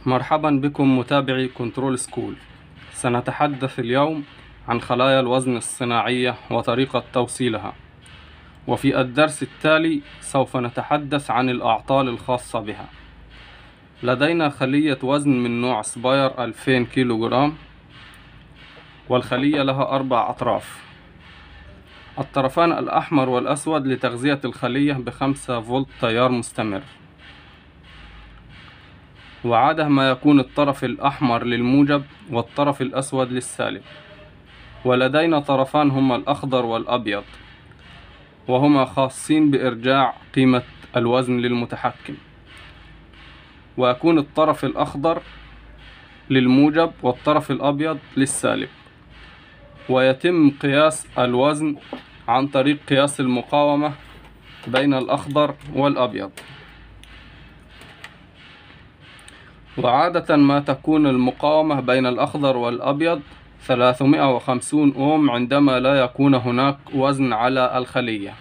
مرحبا بكم متابعي كنترول سكول. سنتحدث اليوم عن خلايا الوزن الصناعية وطريقة توصيلها، وفي الدرس التالي سوف نتحدث عن الأعطال الخاصة بها. لدينا خلية وزن من نوع سباير 2000 كيلوغرام، والخلية لها 4 أطراف. الطرفان الأحمر والأسود لتغذية الخلية ب5 فولت تيار مستمر، وعادة ما يكون الطرف الأحمر للموجب والطرف الأسود للسالب. ولدينا طرفان هما الأخضر والأبيض، وهما خاصين بإرجاع قيمة الوزن للمتحكم. ويكون الطرف الأخضر للموجب والطرف الأبيض للسالب. ويتم قياس الوزن عن طريق قياس المقاومة بين الأخضر والأبيض. وعادة ما تكون المقاومة بين الأخضر والأبيض 350 أوم عندما لا يكون هناك وزن على الخلية،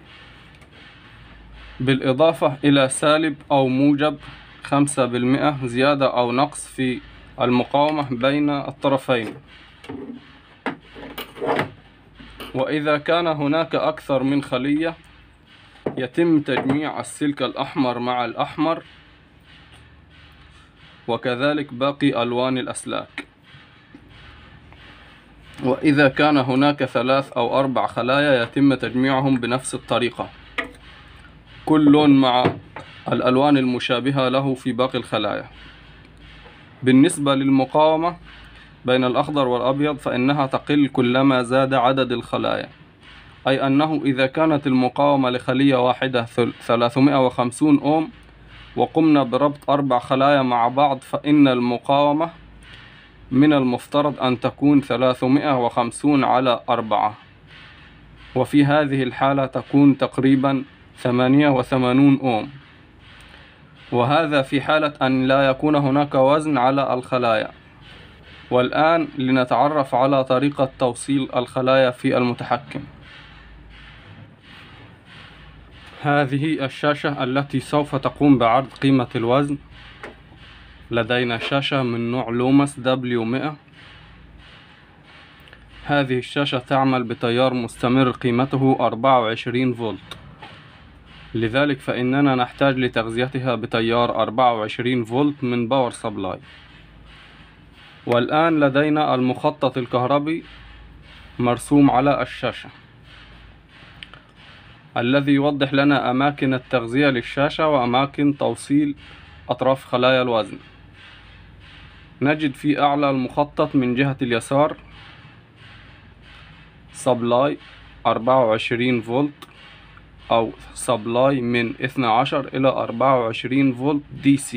بالإضافة إلى سالب أو موجب 5% زيادة أو نقص في المقاومة بين الطرفين. وإذا كان هناك أكثر من خلية يتم تجميع السلك الأحمر مع الأحمر، وكذلك باقي ألوان الأسلاك. وإذا كان هناك 3 أو 4 خلايا يتم تجميعهم بنفس الطريقة، كل لون مع الألوان المشابهة له في باقي الخلايا. بالنسبة للمقاومة بين الأخضر والأبيض فإنها تقل كلما زاد عدد الخلايا، أي أنه إذا كانت المقاومة لخلية واحدة 350 أوم وقمنا بربط 4 خلايا مع بعض، فإن المقاومة من المفترض أن تكون 350 على 4، وفي هذه الحالة تكون تقريبا 88 أوم، وهذا في حالة أن لا يكون هناك وزن على الخلايا. والآن لنتعرف على طريقة توصيل الخلايا في المتحكم. هذه الشاشة التي سوف تقوم بعرض قيمة الوزن. لدينا شاشة من نوع لوماس W100. هذه الشاشة تعمل بتيار مستمر قيمته 24 فولت، لذلك فإننا نحتاج لتغذيتها بتيار 24 فولت من باور سبلاي. والآن لدينا المخطط الكهربي مرسوم على الشاشة، الذي يوضح لنا أماكن التغذية للشاشة وأماكن توصيل أطراف خلايا الوزن. نجد في أعلى المخطط من جهة اليسار سبلاي 24 فولت، أو سبلاي من 12 إلى 24 فولت DC.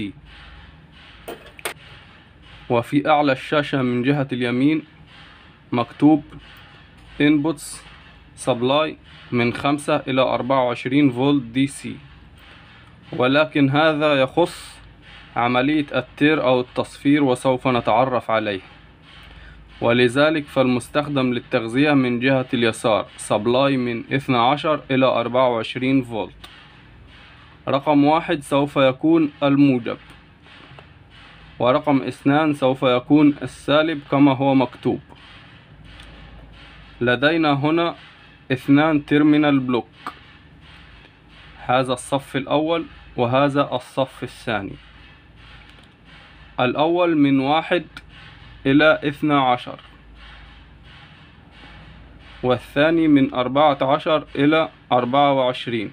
وفي أعلى الشاشة من جهة اليمين مكتوب Inputs Supply من 5 إلى 24 فولت DC، ولكن هذا يخص عملية التير أو التصفير وسوف نتعرف عليه. ولذلك فالمستخدم للتغذية من جهة اليسار سبلاي من 12 إلى 24 فولت. رقم 1 سوف يكون الموجب، ورقم 2 سوف يكون السالب كما هو مكتوب. لدينا هنا 2 تيرمينال بلوك، هذا الصف الأول وهذا الصف الثاني. الأول من 1 إلى 12، والثاني من 14 إلى 24.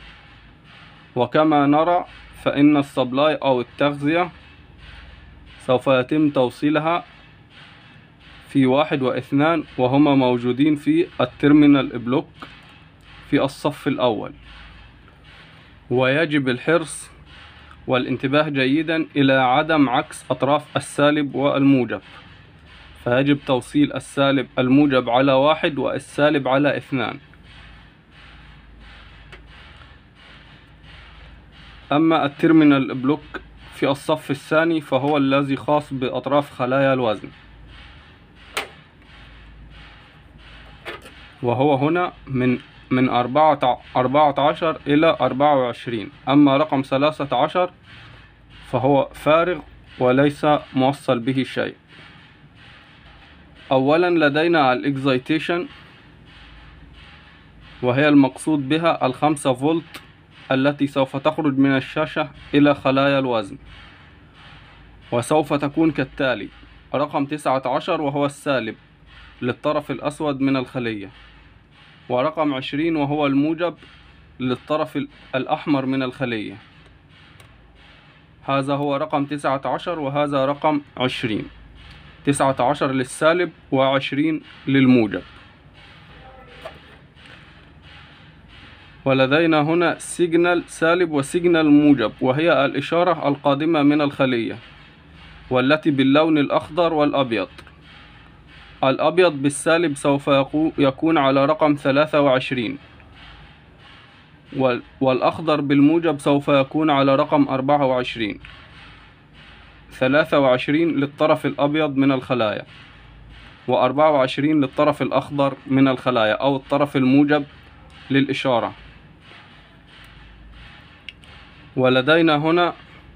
وكما نرى فإن السبلاي أو التغذية سوف يتم توصيلها في 1 و2، وهما موجودين في التيرمينال بلوك في الصف الأول. ويجب الحرص والانتباه جيدا إلى عدم عكس أطراف السالب والموجب، فيجب توصيل السالب الموجب على 1 والسالب على 2. أما التيرمينال بلوك في الصف الثاني فهو الذي خاص بأطراف خلايا الوزن، وهو هنا من 14 إلى 24. أما رقم 13 فهو فارغ وليس موصل به شيء. أولا لدينا الإكزايتيشن، وهي المقصود بها 5 فولت التي سوف تخرج من الشاشة إلى خلايا الوزن، وسوف تكون كالتالي: رقم 19 وهو السالب للطرف الأسود من الخلية، ورقم 20 وهو الموجب للطرف الأحمر من الخلية. هذا هو رقم 19 وهذا رقم 20. 19 للسالب و20 للموجب. ولدينا هنا سيجنال سالب وسيجنال موجب، وهي الإشارة القادمة من الخلية، والتي باللون الأخضر والأبيض. الأبيض بالسالب سوف يكون على رقم 23، والأخضر بالموجب سوف يكون على رقم 24. 23 للطرف الأبيض من الخلايا، و24 للطرف الأخضر من الخلايا أو الطرف الموجب للإشارة. ولدينا هنا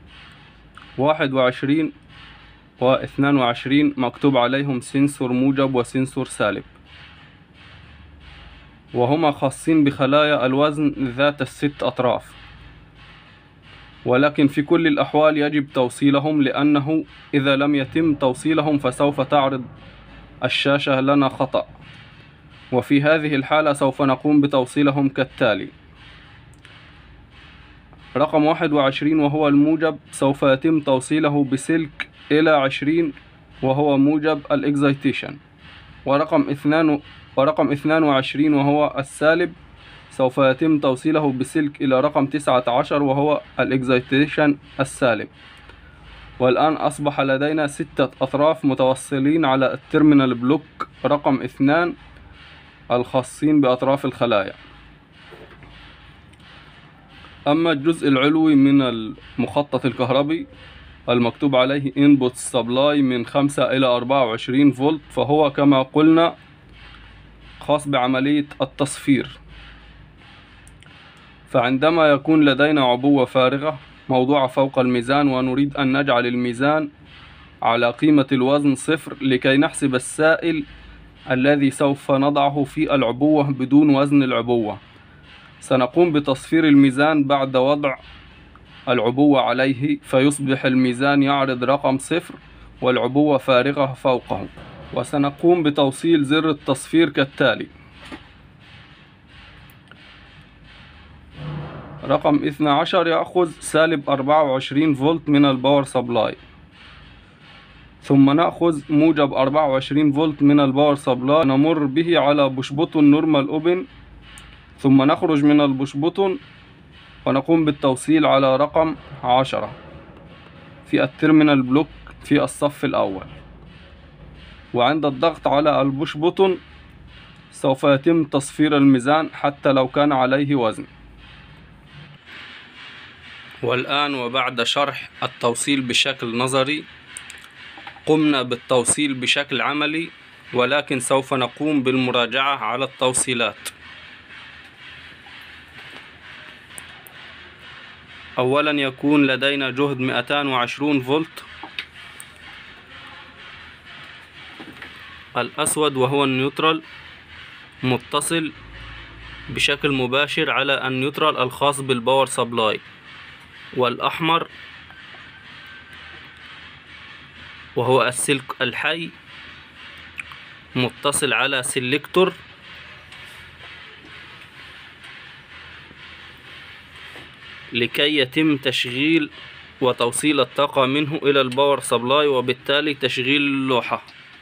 21 و22 مكتوب عليهم سنسور موجب وسنسور سالب، وهما خاصين بخلايا الوزن ذات ال6 أطراف، ولكن في كل الأحوال يجب توصيلهم، لأنه إذا لم يتم توصيلهم فسوف تعرض الشاشة لنا خطأ، وفي هذه الحالة سوف نقوم بتوصيلهم كالتالي: رقم 21 وهو الموجب سوف يتم توصيله بسلك إلى 20 وهو موجب الإكزايتيشن، ورقم 22 وهو السالب سوف يتم توصيله بسلك إلى رقم 19 وهو الإكزايتيشن السالب. والآن أصبح لدينا 6 أطراف متوصلين على التيرمينال بلوك رقم 2 الخاصين بأطراف الخلايا. أما الجزء العلوي من المخطط الكهربي المكتوب عليه input supply من 5 إلى 24 فولت، فهو كما قلنا خاص بعملية التصفير. فعندما يكون لدينا عبوة فارغة موضوعة فوق الميزان ونريد أن نجعل الميزان على قيمة الوزن 0 لكي نحسب السائل الذي سوف نضعه في العبوة بدون وزن العبوة، سنقوم بتصفير الميزان بعد وضع العبوة عليه، فيصبح الميزان يعرض رقم 0 والعبوة فارغة فوقه. وسنقوم بتوصيل زر التصفير كالتالي: رقم 12 يأخذ سالب 24 فولت من الباور سبلاي، ثم نأخذ موجب 24 فولت من الباور سبلاي نمر به على بوش بوتون نورمال اوبن، ثم نخرج من البوش بوتون ونقوم بالتوصيل على رقم 10 في التيرمينال بلوك في الصف الأول. وعند الضغط على البوش بوتون سوف يتم تصفير الميزان حتى لو كان عليه وزن. والآن وبعد شرح التوصيل بشكل نظري قمنا بالتوصيل بشكل عملي، ولكن سوف نقوم بالمراجعة على التوصيلات. أولا يكون لدينا جهد 220 فولت الأسود وهو النيوترال متصل بشكل مباشر على النيوترال الخاص بالباور سبلاي، والأحمر وهو السلك الحي متصل على سيلكتور لكي يتم تشغيل وتوصيل الطاقة منه إلى الباور سبلاي، وبالتالي تشغيل اللوحة.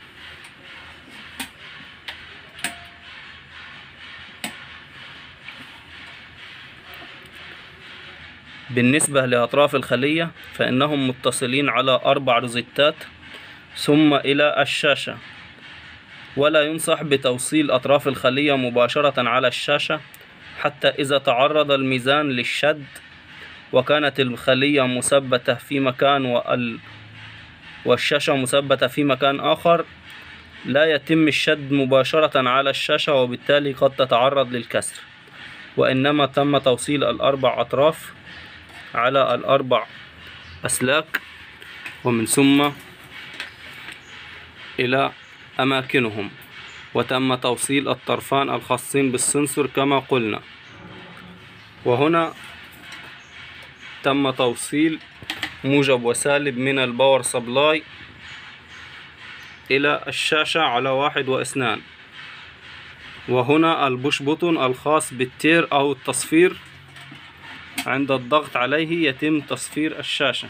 بالنسبة لأطراف الخلية فإنهم متصلين على 4 روزيتات ثم إلى الشاشة، ولا ينصح بتوصيل أطراف الخلية مباشرة على الشاشة حتى إذا تعرض الميزان للشد وكانت الخلية مثبتة في مكان والشاشة مثبتة في مكان آخر، لا يتم الشد مباشرة على الشاشة وبالتالي قد تتعرض للكسر، وإنما تم توصيل ال4 أطراف على ال4 أسلاك ومن ثم إلى أماكنهم، وتم توصيل الطرفان الخاصين بالسنسور كما قلنا. وهنا تم توصيل موجب وسالب من الباور سبلاي إلى الشاشة على 1 و2. وهنا البوش بوتون الخاص بالتير أو التصفير، عند الضغط عليه يتم تصفير الشاشة،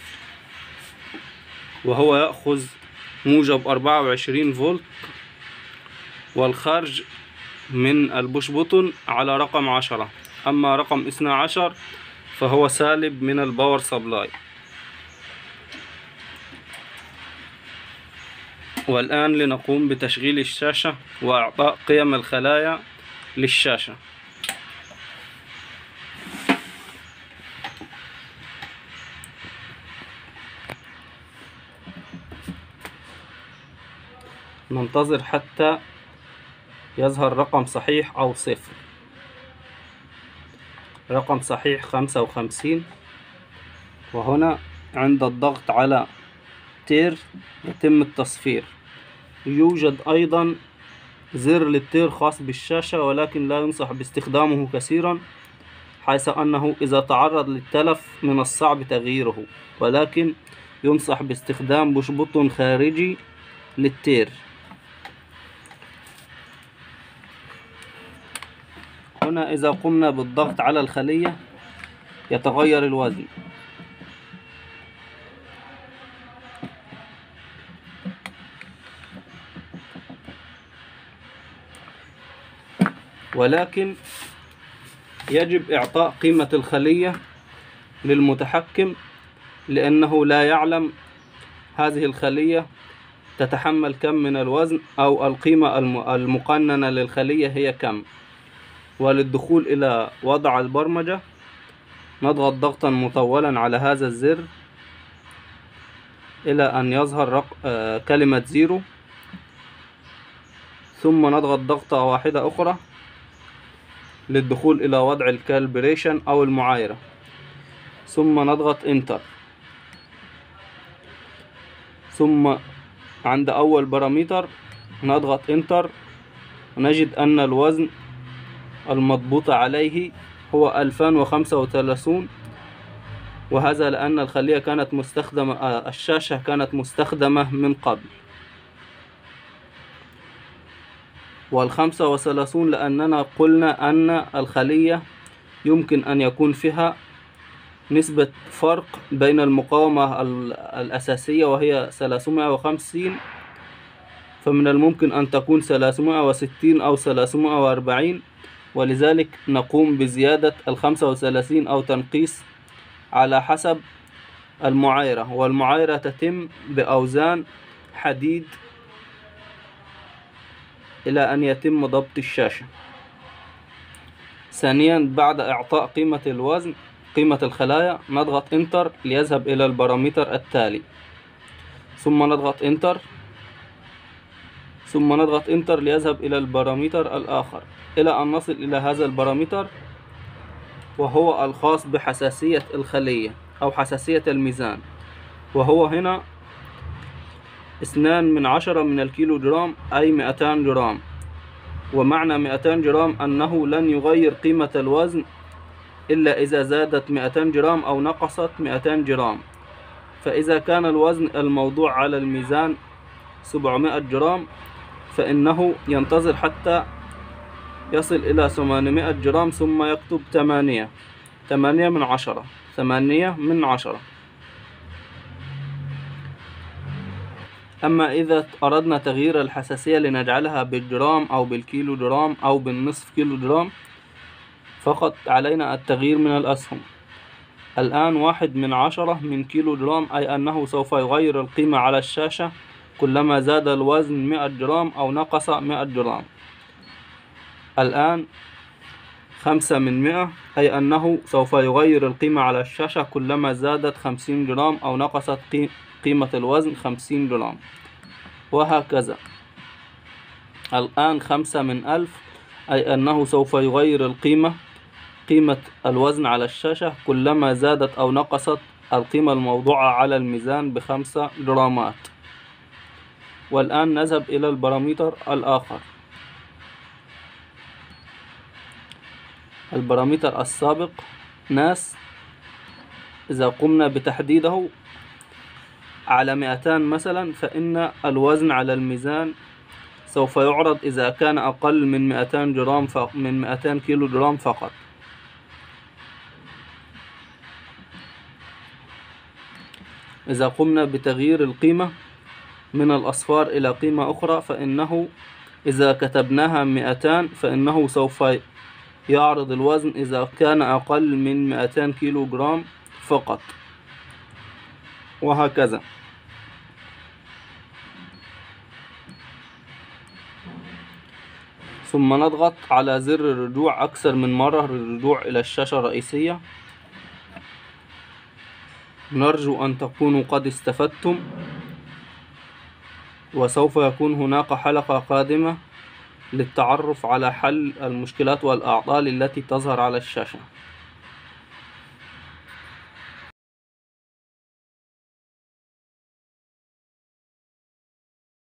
وهو يأخذ موجب 24 فولت، والخارج من البوش بوتون على رقم 10. أما رقم 12 فهو سالب من الباور سبلاي. والآن لنقوم بتشغيل الشاشة وإعطاء قيم الخلايا للشاشة. ننتظر حتى يظهر رقم صحيح أو صفر. رقم صحيح 55. وهنا عند الضغط على تير يتم التصفير. يوجد أيضا زر للتير خاص بالشاشة، ولكن لا ينصح باستخدامه كثيرا، حيث أنه إذا تعرض للتلف من الصعب تغييره، ولكن ينصح باستخدام بوش بوتون خارجي للتير. هنا إذا قمنا بالضغط على الخلية يتغير الوزن. ولكن يجب إعطاء قيمة الخلية للمتحكم، لأنه لا يعلم هذه الخلية تتحمل كم من الوزن أو القيمة المقننة للخلية هي كم. وللدخول إلى وضع البرمجة نضغط ضغطا مطولا على هذا الزر إلى أن يظهر كلمة 0، ثم نضغط ضغطة واحدة أخرى للدخول إلى وضع الكالبريشن أو المعايرة، ثم نضغط انتر. ثم عند أول بارامتر نضغط انتر، نجد أن الوزن المضبوط عليه هو 2035، وهذا لأن الخلية كانت مستخدمة، الشاشة كانت مستخدمة من قبل. 35 لأننا قلنا أن الخلية يمكن أن يكون فيها نسبة فرق بين المقاومة الأساسية وهي 350، فمن الممكن أن تكون 360 أو 340، ولذلك نقوم بزيادة 35 أو تنقيص على حسب المعايرة. والمعايرة تتم بأوزان حديد إلى أن يتم ضبط الشاشة. ثانيا، بعد إعطاء قيمة الوزن قيمة الخلايا نضغط انتر ليذهب إلى البارامتر التالي، ثم نضغط انتر، ثم نضغط انتر ليذهب إلى البارامتر الآخر، إلى أن نصل إلى هذا البارامتر وهو الخاص بحساسية الخلية أو حساسية الميزان، وهو هنا 2/10 من الكيلو جرام، أي 200 جرام. ومعنى 200 جرام أنه لن يغير قيمة الوزن إلا إذا زادت 200 جرام أو نقصت 200 جرام. فإذا كان الوزن الموضوع على الميزان 700 جرام فإنه ينتظر حتى يصل إلى 800 جرام ثم يكتب 8/10. أما إذا أردنا تغيير الحساسية لنجعلها بالجرام أو بالكيلو جرام أو بالنصف كيلو جرام، فقط علينا التغيير من الأسهم. الآن 1/10 من كيلو جرام، أي أنه سوف يغير القيمة على الشاشة كلما زاد الوزن 100 جرام أو نقص 100 جرام. الآن 5/100، أي أنه سوف يغير القيمة على الشاشة كلما زادت 50 جرام أو نقصت قيمة الوزن 50 جرام، وهكذا. الآن 5/1000، أي أنه سوف يغير قيمة الوزن على الشاشة كلما زادت أو نقصت القيمة الموضوعة على الميزان ب5 جرامات. والآن نذهب إلى البارامتر الآخر. البارامتر السابق ناس، إذا قمنا بتحديده على 200 مثلا، فإن الوزن على الميزان سوف يعرض إذا كان أقل من 200 جرام من 200 كيلو جرام فقط. إذا قمنا بتغيير القيمة من الأصفار إلى قيمة أخرى، فإنه إذا كتبناها 200 فإنه سوف يعرض الوزن إذا كان أقل من 200 كيلو جرام فقط، وهكذا. ثم نضغط على زر الرجوع أكثر من مرة للرجوع إلى الشاشة الرئيسية. نرجو أن تكونوا قد استفدتم، وسوف يكون هناك حلقة قادمة للتعرف على حل المشكلات والأعطال التي تظهر على الشاشة.